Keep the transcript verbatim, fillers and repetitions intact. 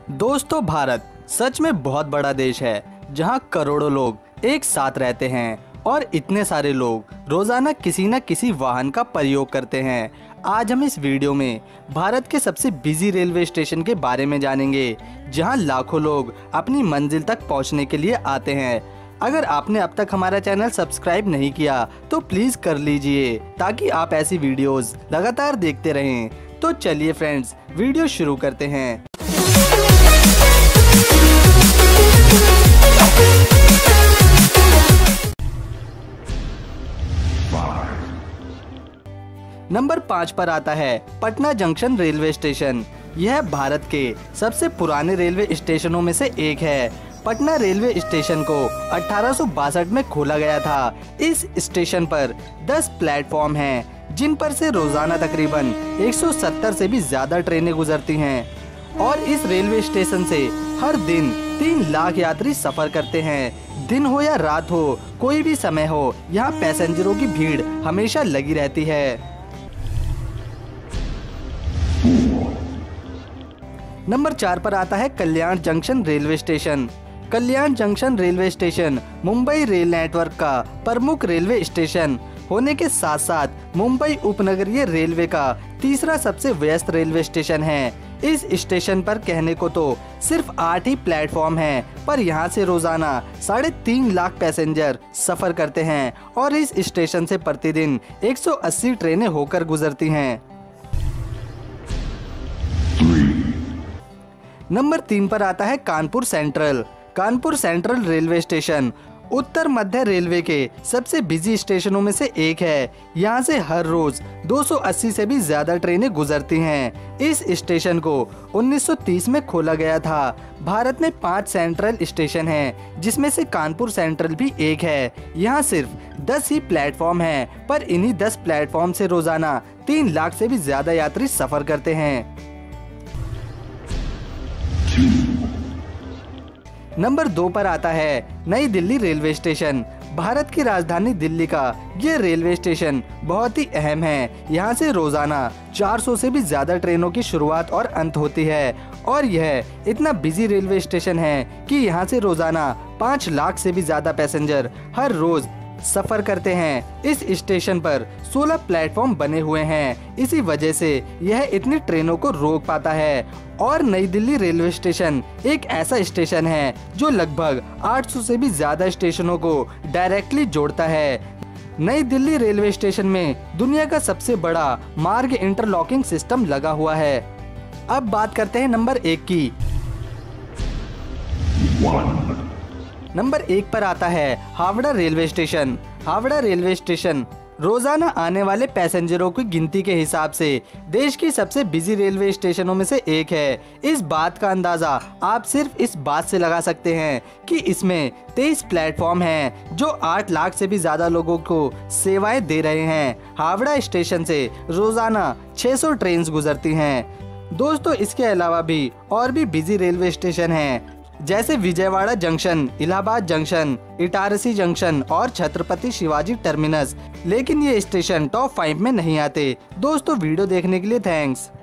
दोस्तों, भारत सच में बहुत बड़ा देश है जहां करोड़ों लोग एक साथ रहते हैं और इतने सारे लोग रोजाना किसी न किसी वाहन का प्रयोग करते हैं। आज हम इस वीडियो में भारत के सबसे बिजी रेलवे स्टेशन के बारे में जानेंगे जहां लाखों लोग अपनी मंजिल तक पहुंचने के लिए आते हैं। अगर आपने अब तक हमारा चैनल सब्सक्राइब नहीं किया तो प्लीज कर लीजिए ताकि आप ऐसी वीडियोस लगातार देखते रहें। तो चलिए फ्रेंड्स, वीडियो शुरू करते हैं। नंबर पाँच पर आता है पटना जंक्शन रेलवे स्टेशन। यह भारत के सबसे पुराने रेलवे स्टेशनों में से एक है। पटना रेलवे स्टेशन को अठारह सौ बासठ में खोला गया था। इस स्टेशन पर दस प्लेटफॉर्म हैं, जिन पर से रोजाना तकरीबन एक सौ सत्तर से भी ज्यादा ट्रेनें गुजरती हैं और इस रेलवे स्टेशन से हर दिन तीन लाख यात्री सफर करते हैं। दिन हो या रात हो, कोई भी समय हो, यहाँ पैसेंजरों की भीड़ हमेशा लगी रहती है। नंबर चार पर आता है Kalyan junction railway station. Kalyan junction railway station Mumbai rail network का प्रमुख रेलवे स्टेशन होने के साथ साथ मुंबई उपनगरीय रेलवे का तीसरा सबसे व्यस्त रेलवे स्टेशन है। इस स्टेशन पर कहने को तो सिर्फ आठ ही प्लेटफॉर्म हैं, पर यहाँ से रोजाना साढ़े तीन लाख पैसेंजर सफर करते हैं और इस स्टेशन से प्रतिदिन एक सौ अस्सी ट्रेनें होकर गुजरती हैं। नंबर तीन पर आता है Kanpur central. Kanpur central railway station उत्तर मध्य रेलवे के सबसे बिजी स्टेशनों में से एक है। यहाँ से हर रोज दो सौ अस्सी से भी ज्यादा ट्रेनें गुजरती हैं। इस स्टेशन को उन्नीस सौ तीस में खोला गया था। भारत में पांच सेंट्रल स्टेशन हैं, जिसमें से कानपुर सेंट्रल भी एक है। यहाँ सिर्फ दस ही प्लेटफॉर्म हैं, पर इन्हीं दस प्लेटफॉर्म से रोजाना तीन लाख से भी ज्यादा यात्री सफर करते हैं। नंबर दो पर आता है नई दिल्ली रेलवे स्टेशन। भारत की राजधानी दिल्ली का ये रेलवे स्टेशन बहुत ही अहम है। यहाँ से रोजाना चार सौ से भी ज्यादा ट्रेनों की शुरुआत और अंत होती है और यह इतना बिजी रेलवे स्टेशन है कि यहाँ से रोजाना पाँच लाख से भी ज्यादा पैसेंजर हर रोज सफर करते हैं। इस स्टेशन पर सोलह प्लेटफॉर्म बने हुए हैं, इसी वजह से यह इतनी ट्रेनों को रोक पाता है। और नई दिल्ली रेलवे स्टेशन एक ऐसा स्टेशन है जो लगभग आठ सौ से भी ज्यादा स्टेशनों को डायरेक्टली जोड़ता है। नई दिल्ली रेलवे स्टेशन में दुनिया का सबसे बड़ा मार्ग इंटरलॉकिंग सिस्टम लगा हुआ है। अब बात करते हैं नंबर एक की। नंबर एक पर आता है Howrah railway station. Howrah railway station रोजाना आने वाले पैसेंजरों की गिनती के हिसाब से देश की सबसे बिजी रेलवे स्टेशनों में से एक है। इस बात का अंदाजा आप सिर्फ इस बात से लगा सकते हैं कि इसमें तेईस प्लेटफॉर्म हैं, जो आठ लाख से भी ज्यादा लोगों को सेवाएं दे रहे हैं। हावड़ा स्टेशन से रोजाना छह सौ ट्रेन गुजरती हैं। दोस्तों, इसके अलावा भी और भी बिजी रेलवे स्टेशन हैं, जैसे Vijayawada junction, Allahabad junction, Itarsi junction और छत्रपति शिवाजी टर्मिनस। लेकिन ये स्टेशन टॉप फाइव में नहीं आते। दोस्तों, वीडियो देखने के लिए थैंक्स।